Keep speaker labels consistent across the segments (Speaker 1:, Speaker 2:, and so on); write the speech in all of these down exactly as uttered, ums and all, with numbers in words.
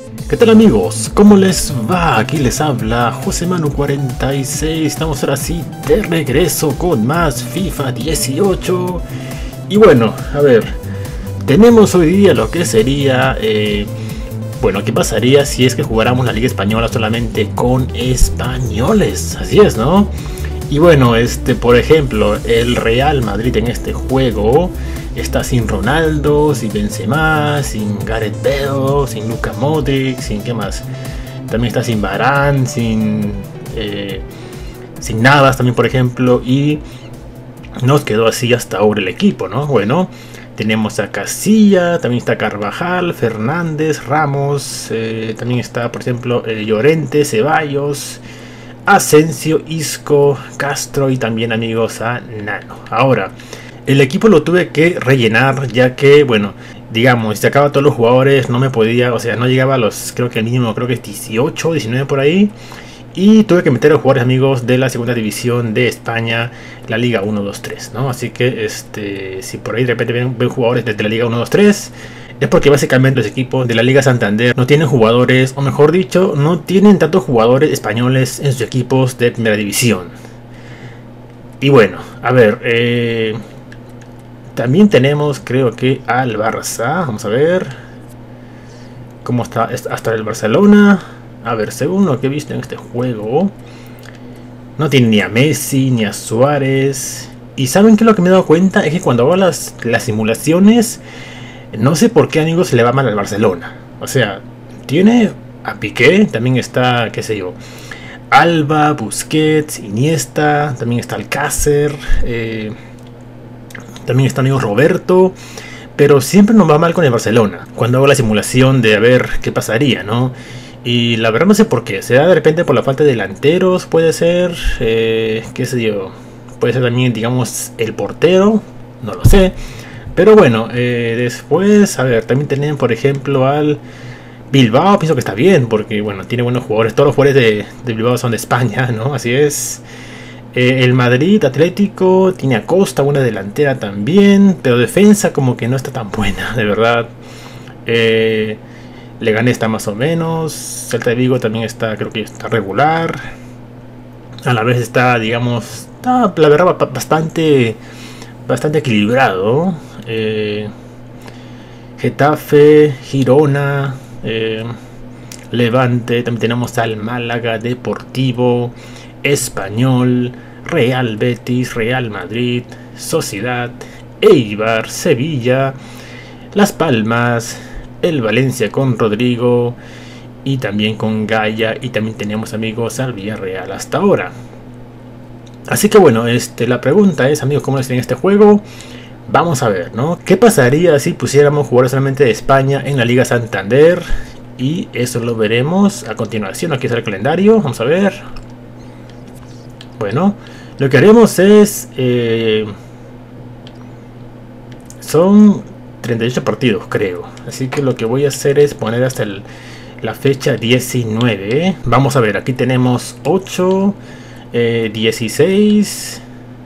Speaker 1: ¿Qué tal amigos? ¿Cómo les va? Aquí les habla José Manu cuarenta y seis. Estamos ahora sí de regreso con más FIFA dieciocho. Y bueno, a ver, tenemos hoy día lo que sería eh, bueno, ¿qué pasaría si es que jugáramos la Liga Española solamente con españoles? Así es, ¿no? Y bueno, este, por ejemplo, el Real Madrid en este juego está sin Ronaldo, sin Benzema, sin Gareth Bale, sin Luka Modric, sin qué más. También está sin Varane, sin eh, sin Navas también, por ejemplo. Y nos quedó así hasta ahora el equipo, ¿no? Bueno, tenemos a Casilla, también está Carvajal, Fernández, Ramos, eh, también está, por ejemplo, eh, Llorente, Ceballos, Asensio, Isco, Castro y también, amigos, a Nano. Ahora, el equipo lo tuve que rellenar ya que, bueno, digamos, si acaba todos los jugadores no me podía, o sea, no llegaba a los, creo que el mínimo, creo que es dieciocho, diecinueve por ahí. Y tuve que meter a los jugadores, amigos, de la segunda división de España, la Liga uno, dos, tres, ¿no? Así que, este, si por ahí de repente ven, ven jugadores desde la Liga uno, dos, tres, es porque básicamente los equipos de la Liga Santander no tienen jugadores, o mejor dicho, no tienen tantos jugadores españoles en sus equipos de primera división. Y bueno, a ver, eh, también tenemos, creo que al Barça. Vamos a ver cómo está hasta el Barcelona. A ver, según lo que he visto en este juego, no tiene ni a Messi ni a Suárez. Y saben que lo que me he dado cuenta es que cuando hago las, las simulaciones, no sé por qué, amigos, le va mal al Barcelona. O sea, tiene a Piqué, también está, qué sé yo, Alba, Busquets, Iniesta, también está Alcácer, eh, también está, amigo, Roberto. Pero siempre nos va mal con el Barcelona cuando hago la simulación de a ver qué pasaría, ¿no? Y la verdad no sé por qué. ¿Será de repente por la falta de delanteros? Puede ser, eh, qué sé yo, puede ser también, digamos, el portero, no lo sé. Pero bueno, eh, después, a ver, también tienen, por ejemplo, al Bilbao. Pienso que está bien, porque bueno, tiene buenos jugadores. Todos los jugadores de, de Bilbao son de España, ¿no? Así es. Eh, el Madrid Atlético tiene a Costa, buena delantera también, pero defensa como que no está tan buena, de verdad. Eh, Leganés está más o menos. Celta de Vigo también está, creo que está regular. A la vez está, digamos, está, la verdad, bastante, bastante equilibrado. Eh, Getafe, Girona, eh, Levante, también tenemos al Málaga, Deportivo, Español, Real Betis, Real Madrid, Sociedad, Eibar, Sevilla, Las Palmas, el Valencia con Rodrigo y también con Gaia, y también tenemos, amigos, al Villarreal hasta ahora. Así que bueno, este, la pregunta es, amigos, ¿cómo es en este juego? Vamos a ver, ¿no? ¿Qué pasaría si pusiéramos jugadores solamente de España en la Liga Santander? Y eso lo veremos a continuación. Aquí está el calendario, vamos a ver. Bueno, lo que haremos es eh, son treinta y ocho partidos, creo. Así que lo que voy a hacer es poner hasta el, la fecha diecinueve, ¿eh? Vamos a ver, aquí tenemos ocho, eh, dieciséis.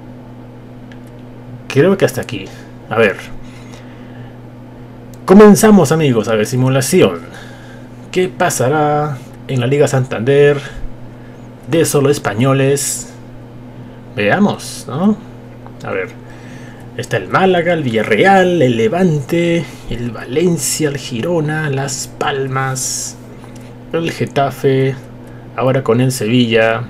Speaker 1: Creo que hasta aquí. A ver. Comenzamos, amigos. A ver, simulación. ¿Qué pasará en la Liga Santander de solo españoles? Veamos, ¿no? A ver. Está el Málaga, el Villarreal, el Levante, el Valencia, el Girona, Las Palmas, el Getafe, ahora con el Sevilla.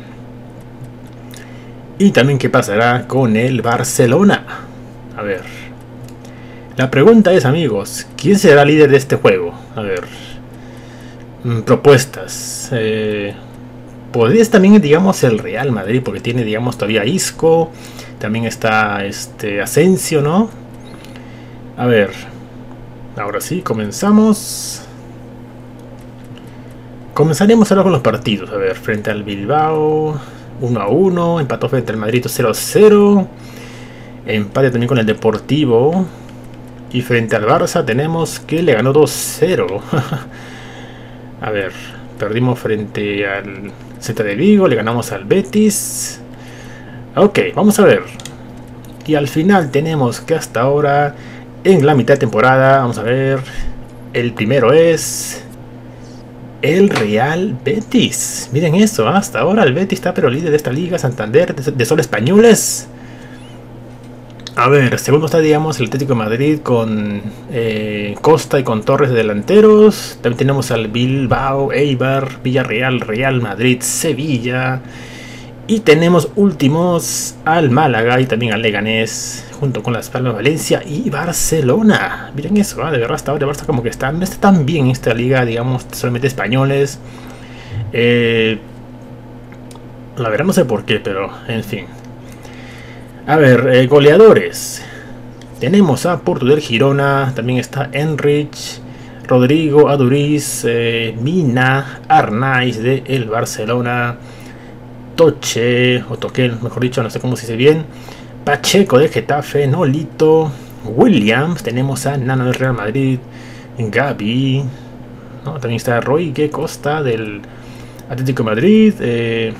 Speaker 1: Y también qué pasará con el Barcelona. A ver. La pregunta es, amigos, ¿quién será líder de este juego? A ver. Mm, propuestas. Eh, podría también, digamos, el Real Madrid, porque tiene, digamos, todavía Isco. También está este Asensio, ¿no? A ver. Ahora sí, comenzamos. Comenzaremos ahora con los partidos. A ver, frente al Bilbao, uno a uno. Empató frente al Madrid cero a cero. Empate también con el Deportivo. Y frente al Barça tenemos que le ganó dos cero. A ver, perdimos frente al Celta de Vigo. Le ganamos al Betis. Ok, vamos a ver. Y al final tenemos que hasta ahora, en la mitad de temporada, vamos a ver. El primero es el Real Betis. Miren eso, hasta ahora el Betis está pero líder de esta liga. Santander de, de Sol Españoles. A ver, segundo está, digamos, el Atlético de Madrid con eh, Costa y con Torres de delanteros. También tenemos al Bilbao, Eibar, Villarreal, Real Madrid, Sevilla. Y tenemos últimos al Málaga y también al Leganés, junto con Las Palmas, Valencia y Barcelona. Miren eso, ¿eh? De verdad hasta ahora Barça como que está, no está tan bien en esta liga, digamos, solamente españoles. Eh, la verdad no sé por qué, pero en fin. A ver, eh, goleadores. Tenemos a Porto del Girona, también está Enrich, Rodrigo, Aduriz, eh, Mina, Arnaiz de el Barcelona, Toche, o Toquel, mejor dicho, no sé cómo se dice bien, Pacheco de Getafe, Nolito, Williams, tenemos a Nano del Real Madrid, Gaby, ¿no? También está Roy Costa del Atlético de Madrid, eh,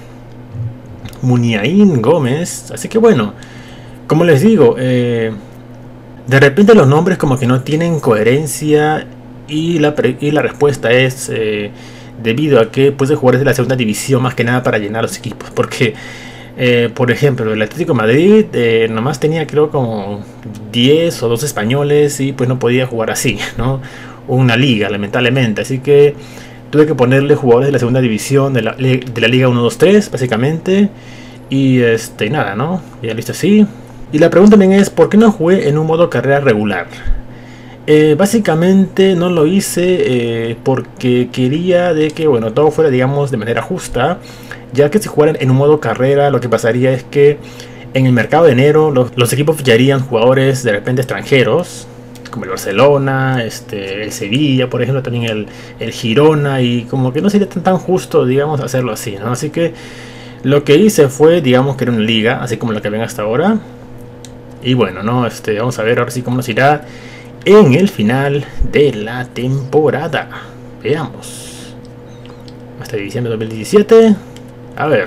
Speaker 1: Muniain Gómez, así que bueno, como les digo, eh, de repente los nombres como que no tienen coherencia y la, y la respuesta es eh, debido a que puede jugar desde la segunda división más que nada para llenar los equipos, porque eh, por ejemplo el Atlético de Madrid eh, nomás tenía creo como diez o doce españoles y pues no podía jugar así, ¿no? Una liga lamentablemente, así que tuve que ponerle jugadores de la segunda división de la, de la liga uno, dos, tres básicamente. Y este nada, ¿no? Ya listo así. Y la pregunta también es, ¿por qué no jugué en un modo carrera regular? Eh, básicamente no lo hice eh, porque quería de que, bueno, todo fuera, digamos, de manera justa. Ya que si jugaran en un modo carrera, lo que pasaría es que en el mercado de enero los, los equipos ficharían jugadores de repente extranjeros, como el Barcelona, este, el Sevilla, por ejemplo, también el, el Girona, y como que no sería tan, tan justo, digamos, hacerlo así, ¿no? Así que lo que hice fue, digamos, que era una liga, así como la que ven hasta ahora. Y bueno, ¿no? Este, vamos a ver ahora sí cómo nos irá en el final de la temporada. Veamos. Hasta diciembre de dos mil diecisiete. A ver.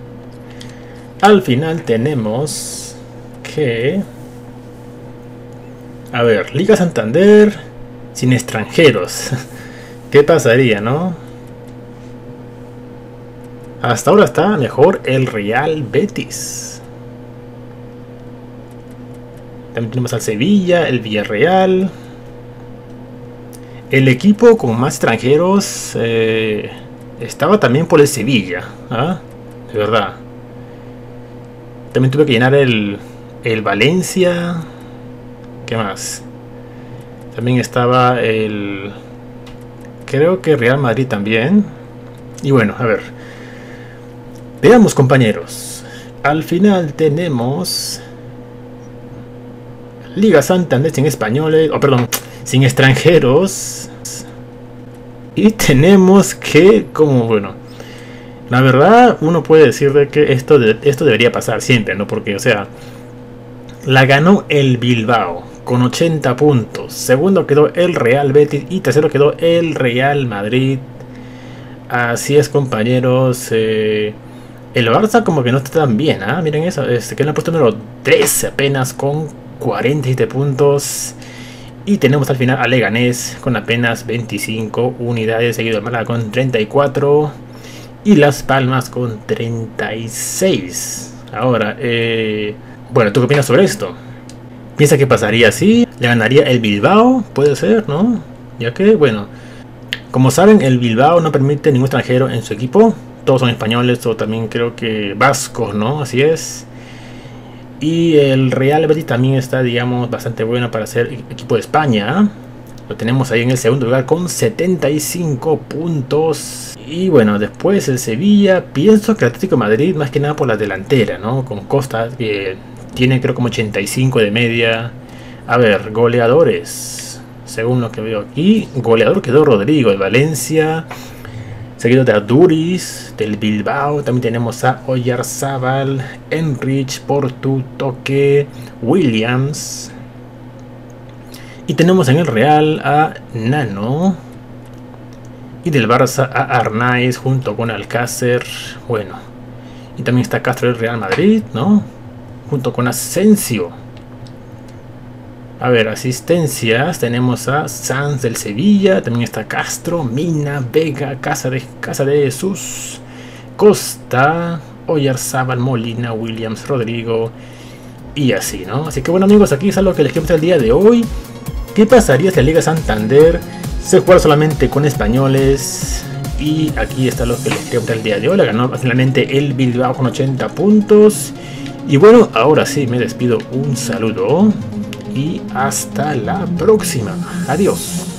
Speaker 1: Al final tenemos que... A ver, Liga Santander sin extranjeros. ¿Qué pasaría, no? Hasta ahora está mejor el Real Betis. También tenemos al Sevilla, el Villarreal. El equipo con más extranjeros eh, estaba también por el Sevilla, ¿ah? De verdad. También tuve que llenar el, el Valencia. ¿Qué más? También estaba el... Creo que Real Madrid también. Y bueno, a ver. Veamos, compañeros. Al final tenemos... Liga Santander sin españoles, o oh, perdón, sin extranjeros. Y tenemos que, como bueno, la verdad uno puede decir de que esto, de, esto debería pasar siempre, ¿no? Porque, o sea, la ganó el Bilbao con ochenta puntos. Segundo quedó el Real Betis y tercero quedó el Real Madrid. Así es, compañeros. Eh, el Barça como que no está tan bien, ¿ah? ¿eh? Miren eso, este, que le han puesto número trece apenas con cuarenta y siete puntos. Y tenemos al final a Leganés con apenas veinticinco unidades, seguido de Málaga con treinta y cuatro y Las Palmas con treinta y seis. Ahora, eh, bueno, ¿tú qué opinas sobre esto? ¿Piensa que pasaría así? ¿Le ganaría el Bilbao? Puede ser, ¿no? Ya que, bueno, como saben, el Bilbao no permite ningún extranjero en su equipo. Todos son españoles o también creo que vascos, ¿no? Así es. Y el Real Betis también está, digamos, bastante bueno para ser equipo de España. Lo tenemos ahí en el segundo lugar con setenta y cinco puntos. Y bueno, después el Sevilla. Pienso que el Atlético de Madrid, más que nada por la delantera, ¿no? Con Costa, que tiene creo como ochenta y cinco de media. A ver, goleadores. Según lo que veo aquí, goleador quedó Rodrigo de Valencia, seguido de Aduriz del Bilbao. También tenemos a Oyarzábal, Enrich, Portu, Toque, Williams. Y tenemos en el Real a Nano. Y del Barça a Arnaiz junto con Alcácer. Bueno. Y también está Castro del Real Madrid, ¿no? Junto con Asensio. A ver, asistencias, tenemos a Sanz del Sevilla, también está Castro, Mina, Vega, Casa de, Casa de Jesús, Costa, Oyarzábal, Molina, Williams, Rodrigo y así, ¿no? Así que bueno amigos, aquí es lo que les quiero mostrar el día de hoy. ¿Qué pasaría si la Liga Santander se juega solamente con españoles? Y aquí está lo que les quiero mostrar el día de hoy. La ganó finalmente el Bilbao con ochenta puntos. Y bueno, ahora sí, me despido. Un saludo y hasta la próxima. Adiós.